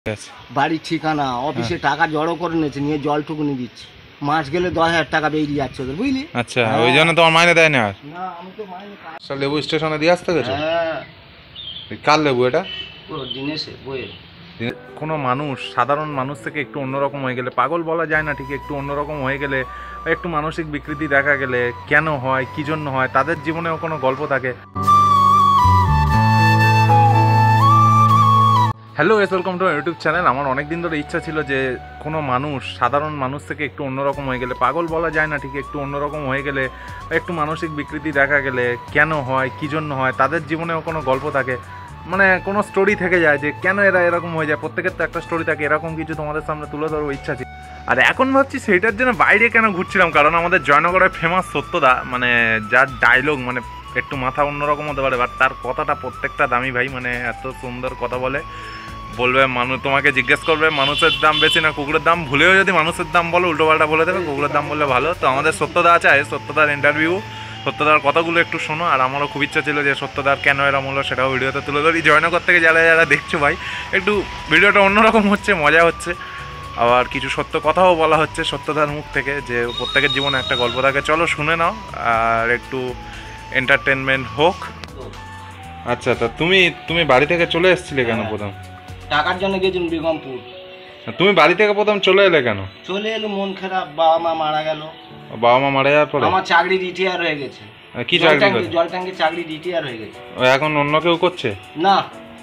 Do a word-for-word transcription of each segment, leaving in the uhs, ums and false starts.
বাড়ির ঠিকানা, অফিসে টাকা জড়ো করে নিয়েছে, নিয়ে জলটুকু নিয়ে দিচ্ছে। মাস গেলে দশ হাজার টাকা বেরিয়ে যাচ্ছে ওদের, বুঝলি? আচ্ছা, ওই জন্য তোমার মাইনে দেয় না? আর না, আমি তো মাইনে পাই। স্যার, লেবু স্টেশনে দিয়ে আসতে গেছো? হ্যাঁ। কার লেবু এটা? পুরো দিনেশে বইয়ের। কোনো মানুষ, সাধারণ মানুষ থেকে একটু অন্যরকম হয়ে গেলে, পাগল বলা যায় না ঠিক, একটু অন্যরকম হয়ে গেলে, একটু মানসিক বিকৃতি দেখা গেলে কেন হয়, কী জন্য হয়, তাদের জীবনেও কোনো গল্প থাকে। হ্যালো এস ওয়েলকাম টু ইউটিউব চ্যানেল। আমার অনেক দিন ধরে ইচ্ছা ছিল যে কোনো মানুষ, সাধারণ মানুষ থেকে একটু অন্যরকম হয়ে গেলে, পাগল বলা যায় না ঠিক, একটু অন্যরকম হয়ে গেলে, একটু মানসিক বিকৃতি দেখা গেলে কেন হয়, কী জন্য হয়, তাদের জীবনেও কোনো গল্প থাকে, মানে কোনো স্টোরি থেকে যায় যে কেন এরা এরকম হয়ে যায়। প্রত্যেকের তো একটা স্টোরি থাকে, এরকম কিছু তোমাদের সামনে তুলে ধরবো ইচ্ছা ছিল। আর এখন ভাবছি সেইটার জন্য বাইরে কেন ঘুরছিলাম, কারণ আমাদের জয়নগরের ফেমাস সত্যদা, মানে যার ডায়লগ মানে একটু মাথা অন্যরকম হতে পারে, বাট তার কথাটা প্রত্যেকটা দামি ভাই, মানে এত সুন্দর কথা বলে। বলবে মানুষ, তোমাকে জিজ্ঞেস করবে মানুষের দাম বেশি না কুকুরের দাম, ভুলেও যদি মানুষের দাম বলো উল্টোপাল্টা বলে দেবে, কুকুরের দাম বললে ভালো। তো আমাদের সত্যদা আছে, সত্যদার ইন্টারভিউ, সত্যদার কথাগুলো একটু শোনো। আর আমারও খুব ইচ্ছা ছিল যে সত্যদার কেন এরম হলো সেটাও ভিডিওতে তুলে ধরি। জয়নগর থেকে যারা যারা দেখছো ভাই, একটু ভিডিওটা অন্যরকম হচ্ছে, মজা হচ্ছে, আবার কিছু সত্য কথাও বলা হচ্ছে সত্যদার মুখ থেকে, যে প্রত্যেকের জীবনে একটা গল্প থাকে। চলো শুনে নাও আর একটু এন্টারটেনমেন্ট হোক। আচ্ছা, তা তুমি তুমি বাড়ি থেকে চলে এসেছিলে কেন প্রথম? টাকার জন্য গেছিলাম বেগমপুর। তুমি বাড়ি থেকে প্রথম চলে এলে কেন? চলে এলো, মন খারাপ, বাবা মা মারা গেল। বাবা মা মারা যাওয়ার পরে আমার চাকরি রিটায়ার হয়ে গেছে। কি চাকরি? জল ট্যাঙ্কি চাকরি রিটায়ার হয়ে গেছে। এখন অন্য কেউ করছে না,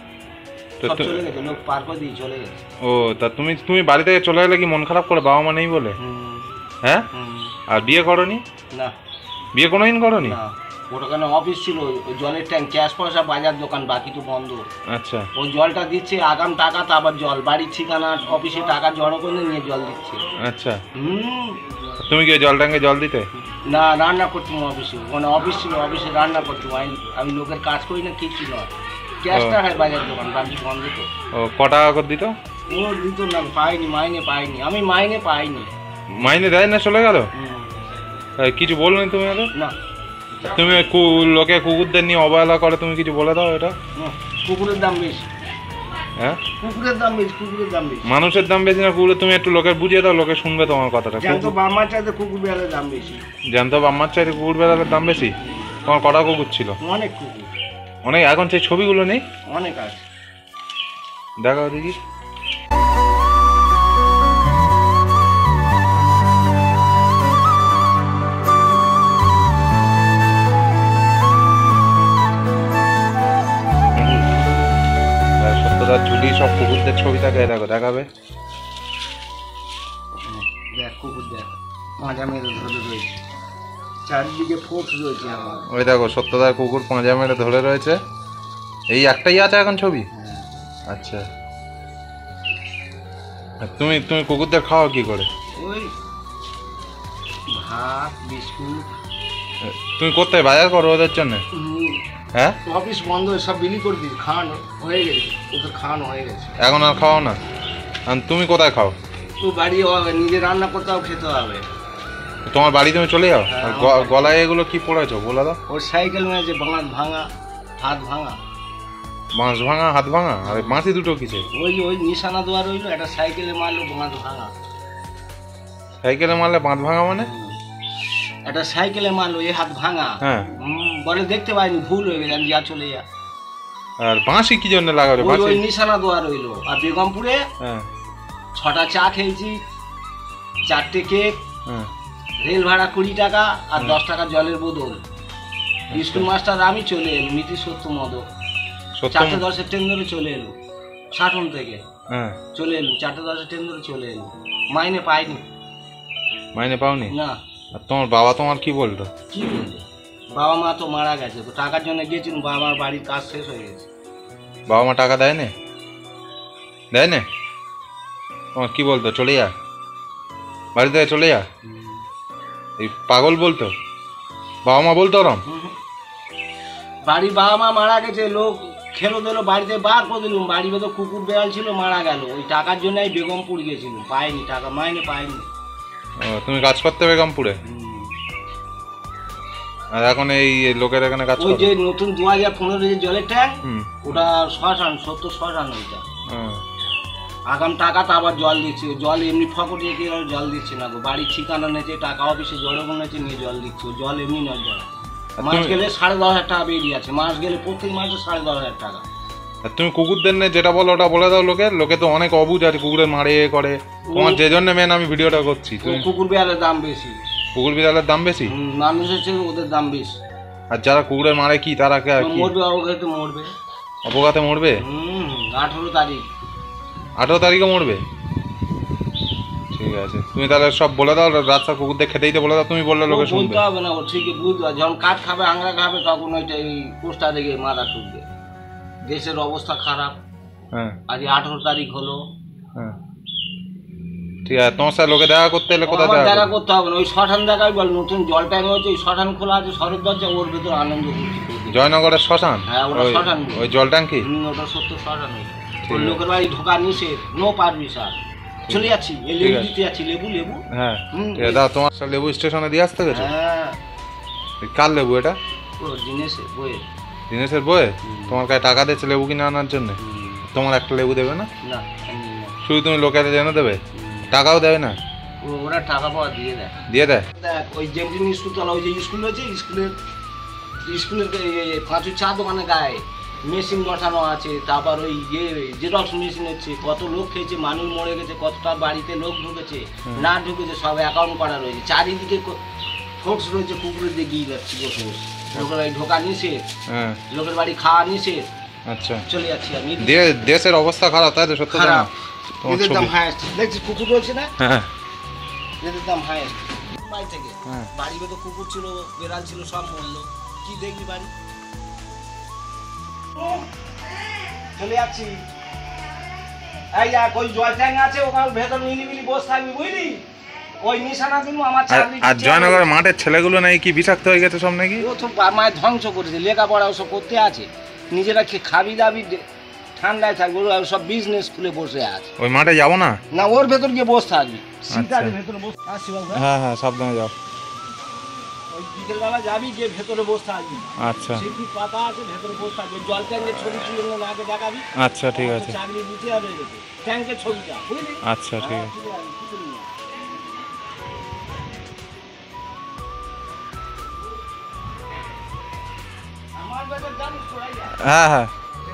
সব চলে গেছে, লোক পার করে দিয়ে চলে গেছে। ও, তা তুমি তুমি বাড়ি থেকে চলে এলে কি মন খারাপ করে, বাবা মা নেই বলে? হ্যাঁ। আর বিয়ে করনি? না, বিয়ে কোনোদিন করনি? না, ওখানে অফিস ছিল, ওই জলের ট্যাঙ্ক, ক্যাশ পয়সা, বাজার দোকান, বাকি তো বন্ধ। আচ্ছা, ওই জলটা দিচ্ছে আগাম টাকা, তো আবার জল বাড়ির ঠিকানা, অফিসে টাকা জড়ো করে নিয়ে জল দিচ্ছে। আচ্ছা, হুম। তুমি কি জল ট্যাঙ্কে জল দিতে? না, রান্না করতাম অফিসে, ওখানে অফিস ছিল, অফিসে রান্না করতাম। আমি লোকের কাজ করি না, কিছু নয়, ক্যাশ টাকায় বাজার দোকান, বাকি বন্ধ তো। ও, ক টাকা করে দিত? ও দিত না, পাইনি, মাইনে পাইনি, আমি মাইনে পাইনি। মাইনে দেয় না, চলে গেল? কিছু বলনি তুমি? না। তুমি লোকে কুকুরদের নিয়ে অবহেলা করে, তুমি কিছু বলে দাও এটা? কুকুরের দাম বেশি। হ্যাঁ, কুকুরের দাম বেশি, কুকুরের দাম বেশি। মানুষের দাম বেশি না কুকুরের? তুমি একটু লোকের বুঝিয়ে দাও, লোকে শুনবে তোমার কথাটা। জানতো বাম্মার চাইতে কুকুর বেড়ালের দাম বেশি। জানতো বাম্মার চাইতে কুকুর বেড়ালের দাম বেশি? তোমার কটা কুকুর ছিল? অনেক কুকুর, অনেক। এখন সেই ছবিগুলো নেই? অনেক আছে, দেখাও দেখি। ঝুলি সব কুকুরদের ছবি থাকে, দেখো, দেখাবে। দেখ কুকুর, দেখ পাঁজা মেরে ধরে রয়েছে, চারদিকে ফোর্স রয়েছে আমার। ওই দেখো সত্যদার কুকুর পাঁজা মেরে ধরে রয়েছে। এই একটাই আছে এখন ছবি? আচ্ছা, তুমি তুমি কুকুরদের খাওয়া কি করে? ওই ভাত, বিস্কুট। তুমি কোথায় বাজার করো ওদের জন্য? হ্যাঁ, অফিস বন্ধ, সব বিলি করে দিই, খাওয়ানো হয়ে গেছে, ওদের খাওয়ানো হয়ে গেছে। এখন আর খাও না? তুমি কোথায় খাও? তো বাড়ি নিজে রান্না করতেও খেতে হবে। তোমার বাড়ি তুমি চলে যাও? গলায় এগুলো কি পড়েছো বলে দাও? ওর সাইকেল মেরেছে, বাঁশ ভাঙা, হাত ভাঙা। বাঁশ ভাঙা, হাত ভাঙা? আর বাঁশি দুটো কিসে? ওই ওই নিশানা দেওয়া রইলো, একটা সাইকেলে মারলো, বাঁশ ভাঙা। সাইকেলে মারলে বাঁধ ভাঙা মানে? একটা সাইকেলে মারলো, এই হাত ভাঙা। হ্যাঁ, বলে দেখতে পাইনি, ভুল হয়ে গেছে, যা চলে যা। আর বাঁশি কি জন্য লাগাবে? ওই নিশানা দেওয়া রইলো। আর বেগমপুরে ছটা চা খেয়েছি, চারটে কেক, রেল ভাড়া কুড়ি টাকা, আর দশ টাকা জলের বোতল। স্কুল মাস্টার আমি চলে এলো, নীতি সত্য মদক, চারটে দশের ট্রেন ধরে চলে এলো, সাটন থেকে চলে এলো, চারটে দশের ট্রেন ধরে চলে এলো। মাইনে পাইনি। মাইনে পাওনি? না। আর তোমার বাবা তোমার কি বলতো? কি বলতো, বাবা মা তো মারা গেছে, তো টাকার জন্য গেছিল, বাবা মার বাড়ির কাজ শেষ হয়ে গেছে। বাবা মা টাকা দেয় না? দেয় না? তোমার কি বলতো, চলে যা, বাড়ি থেকে চলে যা? এই পাগল বলতো? বাবা মা বলতো ওরম? বাড়ি বাবা মা মারা গেছে, লোক খেলো দিল, বাড়িতে বার করে দিলুম, বাড়ি ভেতর কুকুর বেড়াল ছিল, মারা গেল। ওই টাকার জন্য আমি বেগমপুর গেছিলাম, পাইনি টাকা, মাইনে পাইনি। তুমি কাজ করতে বেগমপুরে? আর এখন এই লোকের এখানে কাজ ওই যে নতুন দু হাজার পনেরো যে জলের ট্যাঙ্ক, ওটা শ্মশান, সত্তর শ্মশান ওইটা। আগাম টাকা তো আবার জল দিচ্ছে, জল এমনি ফকটে কি জল দিচ্ছে না গো, বাড়ির ঠিকানা নেছে, টাকা অফিসে জড়ো নেছে, নিয়ে জল দিচ্ছে, জল এমনি নয় জল। মাস গেলে সাড়ে দশ হাজার টাকা বেরিয়ে আছে, মাস গেলে প্রত্যেক মাসে সাড়ে দশ হাজার টাকা। তুমি কুকুরদের নিয়ে যেটা বলো ওটা বলে দাও লোকে, লোকে তো অনেক অবুঝ আছে, কুকুরের মারে করে, তোমার যে জন্য মেন আমি ভিডিওটা করছি। কুকুর বিড়ালের দাম বেশি, কুকুর বিড়ালের দাম বেশি, মানুষের চেয়ে ওদের দাম বেশি। আর যারা কুকুরের মারে কি তারা মরবে, অবগাতে মরবে, অবগাতে মরবে। হুম আঠেরো তারিখ আঠেরো তারিখে মরবে। ঠিক আছে, তুমি তাহলে সব বলে দাও, রাস্তা কুকুরদের খেতে দিতে বলে দাও, তুমি বললে লোকে শুনবে। বলতে হবে না, ও ঠিকই বুঝবে, যখন কাঠ খাবে আংরা খাবে তখন ওইটা এই পোস্টার দেখে মাথা ঠুকবে। দেশের অবস্থা খারাপ। হ্যাঁ আজ আঠেরো তারিখ হলো। হ্যাঁ ঠিক আছে, তোমার সাথে লোকে দেখা করতে এলে কোথায় দেখা করতে হবে না, ওই শ্মশান দেখাই বল, নতুন জল ট্যাঙ্ক হয়েছে, ওই শ্মশান খোলা আছে, সরের দরজা, ওর ভেতর আনন্দ করছি। জয়নগরের শ্মশান? হ্যাঁ ওটা শ্মশান, ওই জল ট্যাঙ্কি ওটা সত্য শ্মশান। ওই লোকের বাড়ি ঢোকা নিষেধ, নো পারমিশন। চলে যাচ্ছি, এই লেবু দিতে যাচ্ছি, লেবু লেবু। হ্যাঁ ঠিক আছে, দাও তোমার লেবু স্টেশনে দিয়ে আসতে গেছো? হ্যাঁ। কার লেবু এটা? ও দিনেশের বইয়ে। দিনেশের বইয়ে? তোমার কাছে টাকা দিয়েছে লেবু কিনে আনার জন্য? তোমার একটা লেবু দেবে না? না, শুধু তুমি লোকের জেনে দেবে, টাকাও দেবে না? ওরা টাকা পাওয়া দিয়ে দেয়। দিয়ে দেয়? দেখ ওই জেমটিন স্কুল তলা, ওই যে স্কুল রয়েছে, স্কুলের স্কুলের পাঁচু চা দোকানে গায়ে মেশিন বসানো আছে, তারপর ওই ইয়ে জেরক্স মেশিন হচ্ছে, কত লোক খেয়েছে, মানুষ মরে গেছে, কতটা বাড়িতে লোক ঢুকেছে না ঢুকেছে সব অ্যাকাউন্ট করা রয়েছে, চারিদিকে ফোর্স রয়েছে, কুকুরে দিয়ে গিয়ে যাচ্ছি বসে বসে। লোকের বাড়ি ঢোকা নিষেধ, লোকের বাড়ি খাওয়া নিষেধ। আচ্ছা চলে যাচ্ছি আমি। দেশের অবস্থা খারাপ, তাই তো? সত্য খারাপ। এদের দাম হাইয়েস্ট দেখছি, কুকুর রয়েছে না, হ্যাঁ এদের দাম হাইয়েস্ট। বাড়ি থেকে বাড়ি তো কুকুর ছিল, বেড়াল ছিল, সব মরলো, কি দেখবি বাড়ি। চলে যাচ্ছি, এই দেখ ওই জল ট্যাঙ্ক আছে, ওখানে ভেতর নিলিবিলি বসে থাকবি, বুঝলি? ওই নিশানা দিন আমার চাকরি। আর জয়নগর মাঠের ছেলেগুলো নাকি কি বিষাক্ত হয়ে গেছে সব নাকি? ও তো মায়ের ধ্বংস করেছে, লেখাপড়া ওসব করতে আছে, নিজেরা খাবি দাবি ঠান্ডায় থাকবে, সব বিজনেস খুলে বসে আছে। ওই মাঠে যাবো না? না, ওর ভেতর গিয়ে বসে থাকবি, সিটারের ভেতরে বসে আসছি। হ্যাঁ হ্যাঁ সাবধানে যাও। ওই বিকেলবেলা যাবি, গিয়ে ভেতরে বসে থাকবি। আচ্ছা সিটি পাতা আছে, ভেতরে বসে থাকবি, জল ট্যাঙ্কের ছবি তুলে নিয়ে আগে দেখাবি। আচ্ছা ঠিক আছে, চাকরি দিতে হবে ট্যাঙ্কের ছবিটা, বুঝলি? আচ্ছা ঠিক আছে। হ্যাঁ হ্যাঁ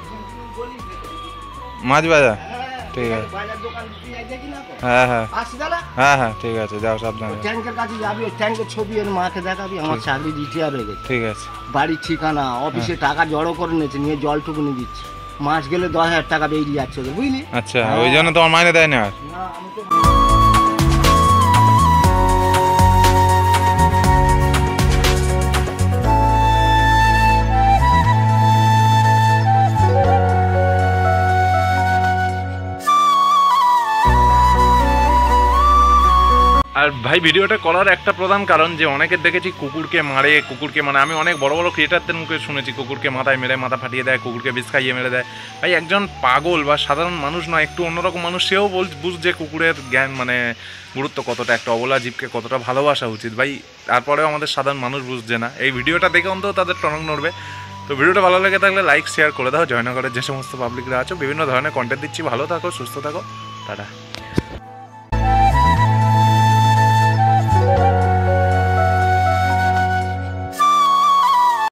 মাছ বাজার, ঠিক আছে। হ্যাঁ হ্যাঁ হ্যাঁ হ্যাঁ ঠিক আছে, যাও সাবধানে। ট্যাঙ্কের কাছে যাবি, ওই ট্যাঙ্কের ছবি এর মাকে দেখাবি, আমার চাকরি দিতে হবে। ঠিক আছে। বাড়ির ঠিকানা, অফিসে টাকা জড়ো করে নিয়েছে, নিয়ে জলটুকু নিয়ে দিচ্ছে, মাস গেলে দশ হাজার টাকা বেরিয়ে যাচ্ছে, বুঝলি? আচ্ছা, ওই জন্য তোমার মাইনে দেয় না? আমি তো আর ভাই ভিডিওটা করার একটা প্রধান কারণ যে অনেকের দেখেছি কুকুরকে মারে, কুকুরকে মানে আমি অনেক বড় বড় ক্রিয়েটারদের মুখে শুনেছি কুকুরকে মাথায় মেরে মাথা ফাটিয়ে দেয়, কুকুরকে বিষ খাইয়ে মেরে দেয়। ভাই একজন পাগল বা সাধারণ মানুষ নয়, একটু অন্যরকম মানুষ, সেও বল বুঝছে কুকুরের জ্ঞান মানে গুরুত্ব কতটা, একটা অবলা জীবকে কতটা ভালোবাসা উচিত। ভাই তারপরেও আমাদের সাধারণ মানুষ বুঝছে না। এই ভিডিওটা দেখে অন্তত তাদের টনক নড়বে। তো ভিডিওটা ভালো লেগে থাকলে লাইক শেয়ার করে দাও। জয়নগরের যে সমস্ত পাবলিকরা আছো, বিভিন্ন ধরনের কন্টেন্ট দিচ্ছি, ভালো থাকো, সুস্থ থাকো, টাটা।